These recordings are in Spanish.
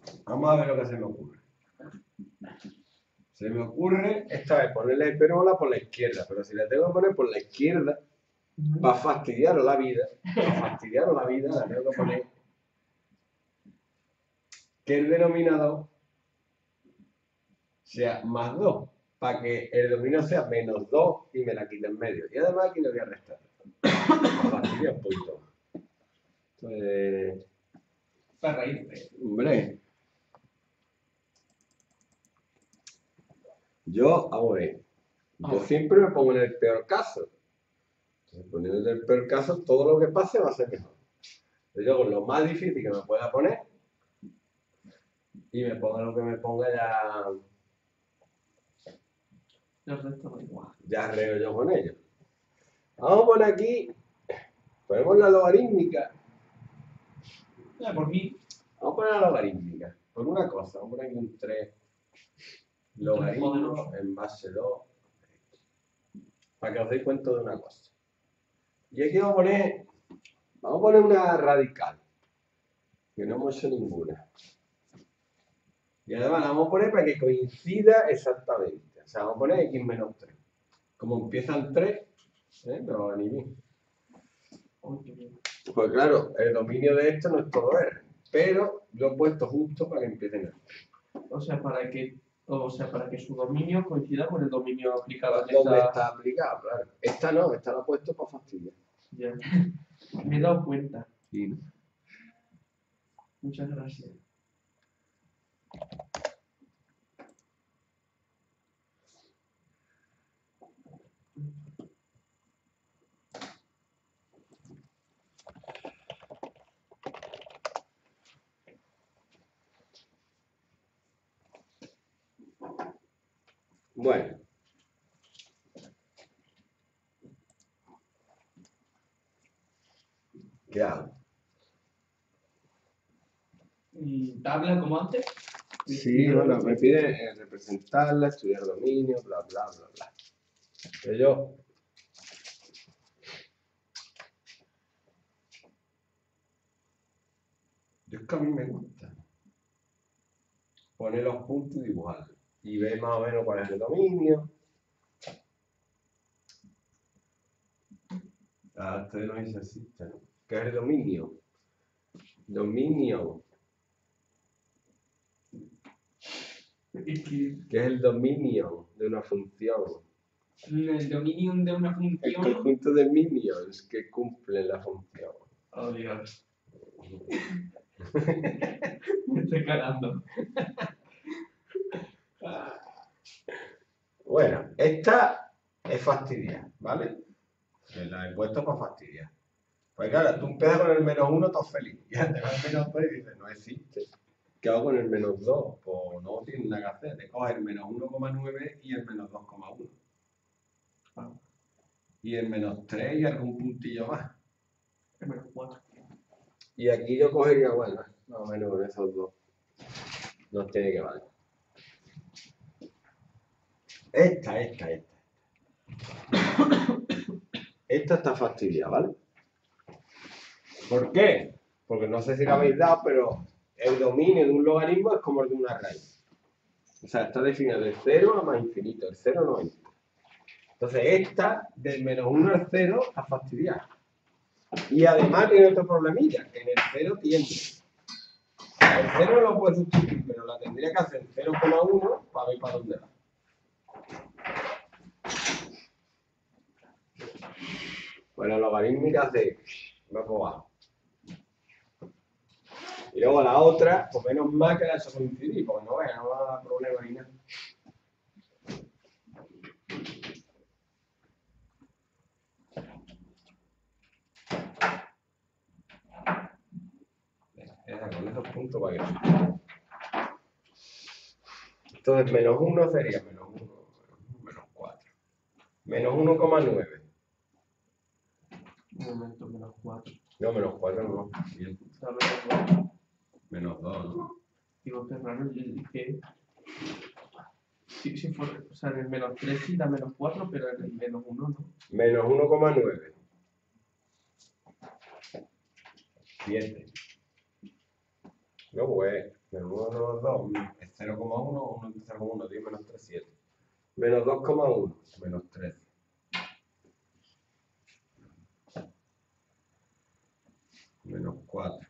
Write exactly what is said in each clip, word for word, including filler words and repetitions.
Vamos a ver lo que se me ocurre. Se me ocurre esta vez ponerle la hipérbola por la izquierda, pero si la tengo que poner por la izquierda, para fastidiar la vida, para fastidiar la vida, la tengo que poner que el denominador sea más dos, para que el denominador sea menos dos y me la quite en medio. Y además aquí le voy a restar. Para fastidiar un poquito. Entonces, Para reírte. hombre, yo, vamos a ver, yo siempre me pongo en el peor caso. Entonces, poniendo en el peor caso, todo lo que pase va a ser mejor. Entonces, yo con lo más difícil que me pueda poner, y me ponga lo que me ponga ya, El resto da igual. ya arreglo yo con ello. Vamos a poner aquí, ponemos la logarítmica. Ya, por mí. Vamos a poner la logarítmica. Por una cosa, vamos a poner aquí un tres logaritmo en base dos. Para que os deis cuenta de una cosa. Y aquí vamos a poner, vamos a poner una radical. Que no hemos hecho ninguna. Y además la vamos a poner para que coincida exactamente. O sea, vamos a poner x menos tres. Como empiezan tres, ¿eh? Me va a venir bien. Pues claro, el dominio de esto no es todo R, pero lo he puesto justo para que empiecen R. O sea, para que, o sea, para que su dominio coincida con el dominio aplicado en ¿Dónde esta... está aplicado? Claro. Esta no, esta la he puesto para fastidiar. Ya. Me he dado cuenta. Sí. Muchas gracias. Bueno. ¿Qué hago? ¿Y tabla como antes? Sí, bueno, me pide eh, representarla, estudiar dominio, bla, bla, bla, bla. Pero yo... Yo es que a mí me gusta poner los puntos y dibujarlos. Y ver más o menos cuál es el dominio. Ah, ustedes no dicen así, ¿no? ¿Qué es el dominio? Dominio. ¿Qué es el dominio de una función? El dominio de una El función... conjunto de minions que cumplen la función. Oh, Dios. Me estoy cagando. Bueno, esta es fastidiar, ¿vale? La he puesto para fastidiar. Pues claro, tú empiezas con el menos uno, todo feliz. Y antes vas al menos dos y dices, no existe. ¿Qué hago con el menos dos? Pues no tienes nada que hacer. Te coges el menos uno coma nueve y el menos dos coma uno. Y el menos tres y algún puntillo más. El menos cuatro. Y aquí yo cogería, bueno, más o menos con esos dos. Nos tiene que valer. Esta, esta, esta. Esta está fastidiada, ¿vale? ¿Por qué? Porque no sé si la habéis dado, pero el dominio de un logaritmo es como el de una raíz. O sea, está definido de cero a más infinito. El cero no entra. Entonces, esta, del menos uno al cero, está fastidiada. Y además tiene otro problemilla, que en el cero tiende. El cero lo puede sustituir, pero la tendría que hacer cero coma uno para ver para dónde va. Bueno, logarítmicas de más por abajo. Y luego la otra, pues menos mal que la he hecho coincidir, porque no veas, no va a dar problema ni nada. Esa, con esos puntos para que... Entonces, menos uno sería menos uno, menos cuatro. Menos uno coma nueve. Un momento, menos cuatro. No, menos cuatro no. Bien. Está menos dos. Menos dos, ¿no? Digo, qué raro, yo dije... Si, si fuera, o sea, en el menos tres sí da menos cuatro, pero en el menos uno no. Menos uno coma nueve. siete. Luego es menos uno menos dos es cero coma uno, uno entre cero coma uno, diez menos tres, siete. Menos dos coma uno, menos trece. Menos cuatro.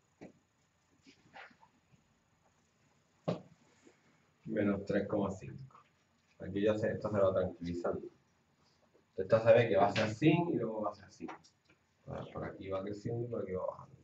Menos tres coma cinco. Aquí ya se, esto se va tranquilizando. Esta se ve que va a ser así y luego va a ser así. Vale, por aquí va creciendo y por aquí va bajando.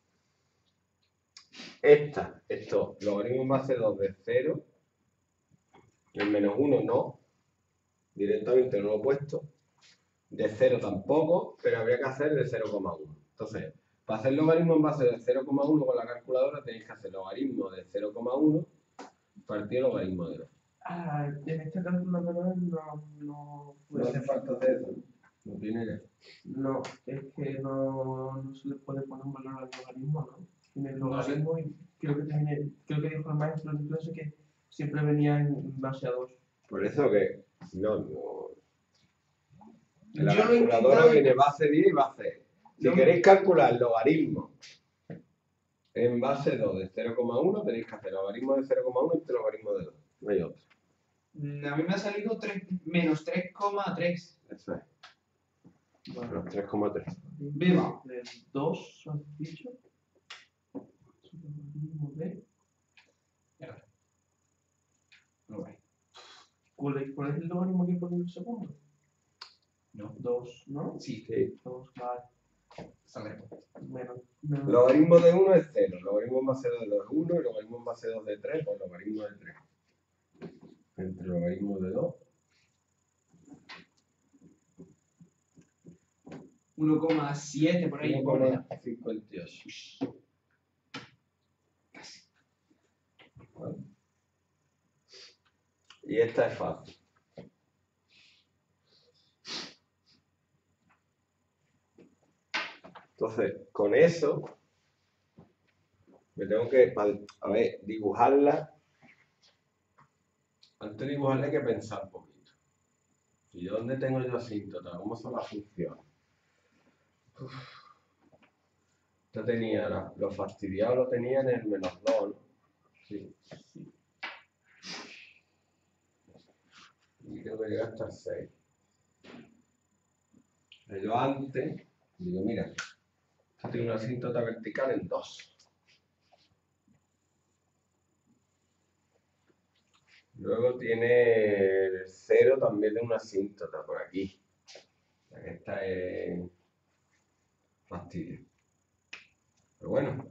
Esta, esto, logaritmo en base dos de cero. El menos uno no. Directamente no lo he puesto. De cero tampoco, pero habría que hacer de cero coma uno. Entonces, para hacer logaritmo en base de cero coma uno con la calculadora tenéis que hacer logaritmo de cero coma uno partido logaritmo de dos. Ah, en esta calculadora no, no, No hace falta hacer eso. No tiene que. No, es que no, no se le puede poner un valor al logaritmo, ¿no? En el No logaritmo, y creo que, tiene, creo que dijo el maestro en clase que siempre venía en base a dos. Por eso que. No, no. En la Yo lo he calculadora intentado y- viene base diez y base. Si No. queréis calcular logaritmo en base dos de cero coma uno, tenéis que hacer logaritmo de cero coma uno entre logaritmo de dos. No hay otro. Mm, A mí me ha salido tres, menos tres coma tres. Eso es. Bueno, Menos tres coma tres. Viva. el dos, ¿has dicho? Logaritmo de... No hay. ¿Cuál es, ¿Cuál es el logaritmo que pone el segundo? No. dos, ¿no? Sí, Sí. dos, vale. sale. Menos, menos Logaritmo de uno es cero. Logaritmo en base dos de dos es uno. Y logaritmo en base dos de tres, pues logaritmo de tres. Entre logaritmo de dos. uno coma siete por ahí. uno coma cincuenta y ocho. ¿Vale? Y esta es fácil. Entonces, con eso, me tengo que, a ver, dibujarla. Antes de dibujarla hay que pensar un poquito. ¿Y dónde tengo yo asíntota? ¿Cómo son las funciones? Uf. Esto tenía, la- lo fastidiado lo tenía en el menos dos, ¿no? Sí. Y tengo que llegar hasta el seis. Pero yo antes, digo, mira, esto tiene una asíntota vertical en dos. Luego tiene el cero, también tiene una asíntota por aquí. O sea que esta es fastidio. Pero bueno.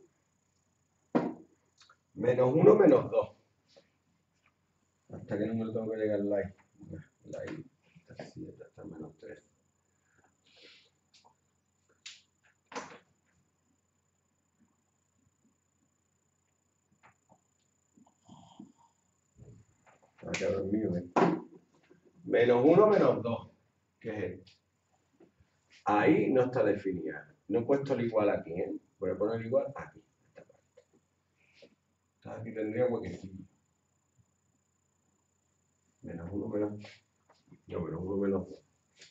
Menos uno, menos dos. ¿Hasta qué número tengo que llegar la i? La i está siete, hasta menos tres. Ah, que ahora es mío, ¿eh? Menos uno, menos dos. ¿Qué es esto? Ahí no está definida. No he puesto el igual aquí, ¿eh? Voy a poner el igual aquí. Esta parte. Entonces aquí tendría huequecillo. Menos uno, menos dos. No, menos uno, menos dos.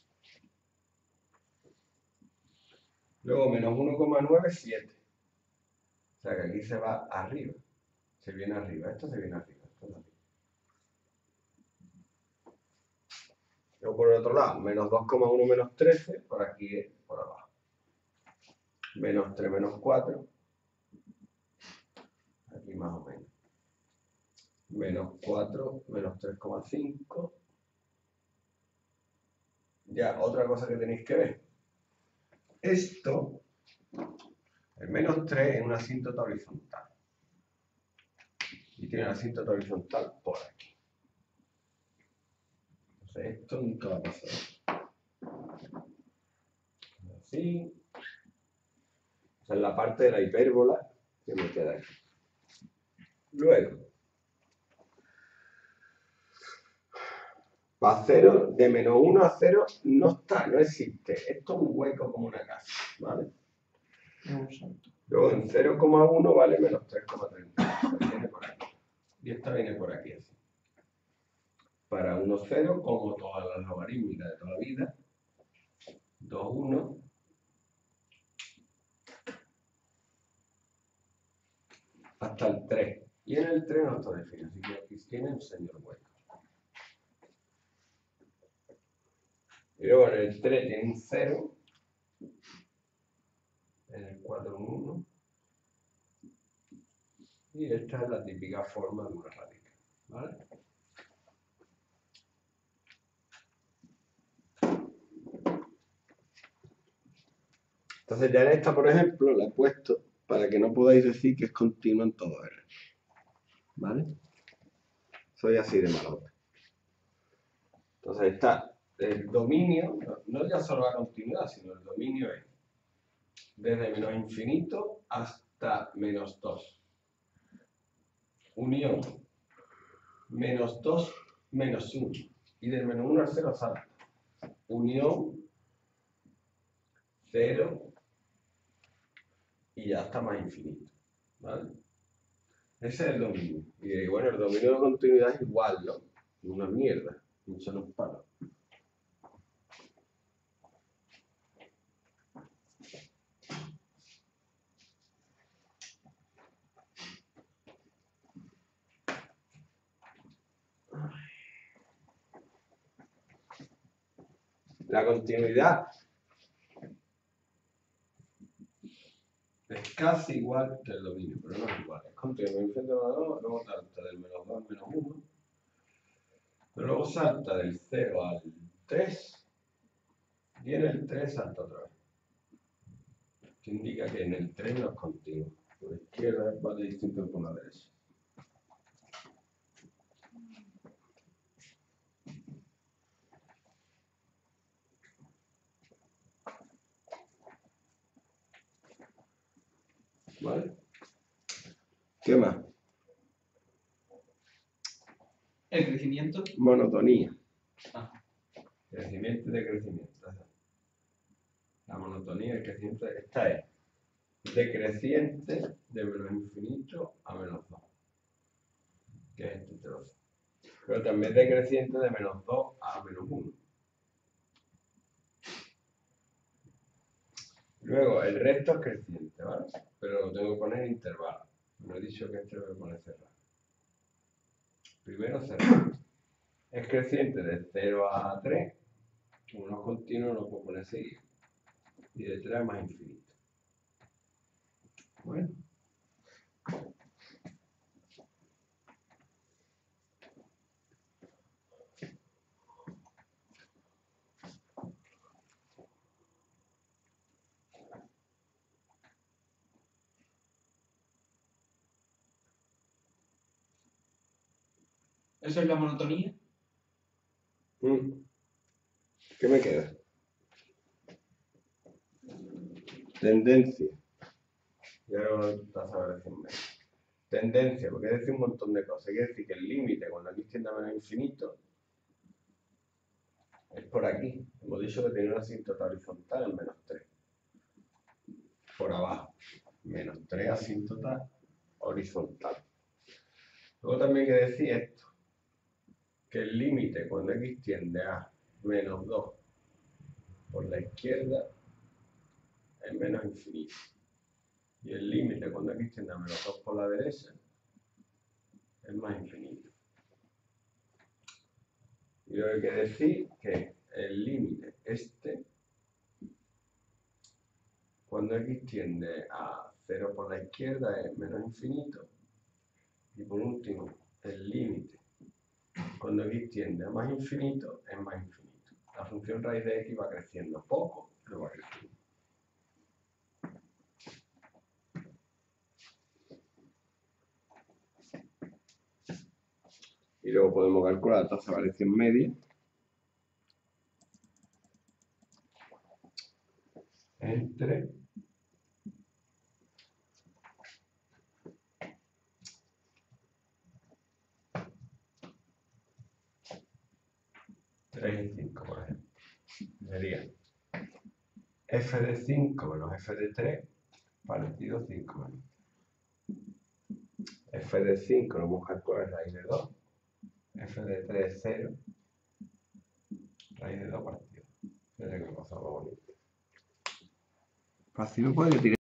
Luego, menos uno coma nueve, siete. O sea que aquí se va arriba. Se viene arriba. Esto se viene arriba. Esto es arriba. Luego por el otro lado, menos dos coma uno menos trece, por aquí es por abajo. Menos tres menos cuatro. Aquí más o menos. Menos cuatro menos tres coma cinco. Ya, otra cosa que tenéis que ver. Esto, el menos tres es una asíntota horizontal. Y tiene una asíntota horizontal por aquí. Entonces esto nunca va a pasar. Así. Esa es la parte de la hipérbola que me queda aquí. Luego, para cero, de menos uno a cero no está, no existe. Esto es un hueco como una casa, ¿vale? Es un salto. Luego en cero coma uno vale menos tres coma treinta. Viene por aquí. Y esta viene por aquí así. Para uno cero, como todas las logarítmicas de toda la vida. dos uno. hasta el tres. Y en el tres no está definido, así que aquí tiene un señor hueco. Y luego en el tres tiene un cero. En el cuatro un uno. Y esta es la típica forma de una radical, ¿vale? Entonces ya en esta, por ejemplo, la he puesto para que no podáis decir que es continua en todo R. ¿Vale? Soy así de malote. Entonces está el dominio, no, no ya solo la continuidad, sino el dominio es desde menos infinito hasta menos dos. Unión menos dos menos uno. Y del menos uno al cero salta. Unión cero y ya está más infinito. ¿Vale? Ese es el dominio. Y bueno, el dominio de continuidad es igual, ¿no? Una mierda. Un solo palo. La continuidad es casi igual que el dominio, pero no es igual. Es continuo infinito de dos, luego salta del menos dos al menos uno, pero luego salta del cero al tres y en el tres salta otra vez. Que indica que en el tres no es continuo. Por la izquierda va de distinto por la derecha. ¿Vale? ¿Qué más? El crecimiento. Monotonía. Ah. Crecimiento y decrecimiento. La monotonía y el crecimiento. Esta es decreciente de menos infinito a menos dos. Que es este trozo. Pero también decreciente de menos dos a menos uno. Luego, el resto es creciente, ¿vale? Pero lo tengo que poner en intervalo. No he dicho que este lo voy a poner cerrado. Primero cerrado. Es creciente de cero a tres. Como no es continuo, lo puedo poner seguido. Y de tres a más infinito. Bueno. ¿Eso es la monotonía? Mm. ¿Qué me queda? Tendencia. Ya lo estás a ver decirme. Tendencia, porque quiere decir un montón de cosas. Quiere decir que el límite cuando aquí tiende a menos infinito es por aquí. Hemos dicho que tiene una asíntota horizontal en menos tres. Por abajo. Menos tres asíntota horizontal. Luego también hay que decir esto. Que el límite cuando x tiende a menos dos por la izquierda es menos infinito. Y el límite cuando x tiende a menos dos por la derecha es más infinito. Y luego hay que decir que el límite este, cuando x tiende a cero por la izquierda es menos infinito. Y por último, el límite cuando x tiende a más infinito es más infinito. La función raíz de x va creciendo poco, pero va creciendo. Y luego podemos calcular la tasa de variación media entre tres y cinco, por ejemplo. Sería f de cinco menos f de tres partido cinco menos. F de cinco lo vamos a calcular raíz de dos. F de tres es cero. Raíz de dos partido. Mira qué cosa más bonita. Fácil, no puedo tirar.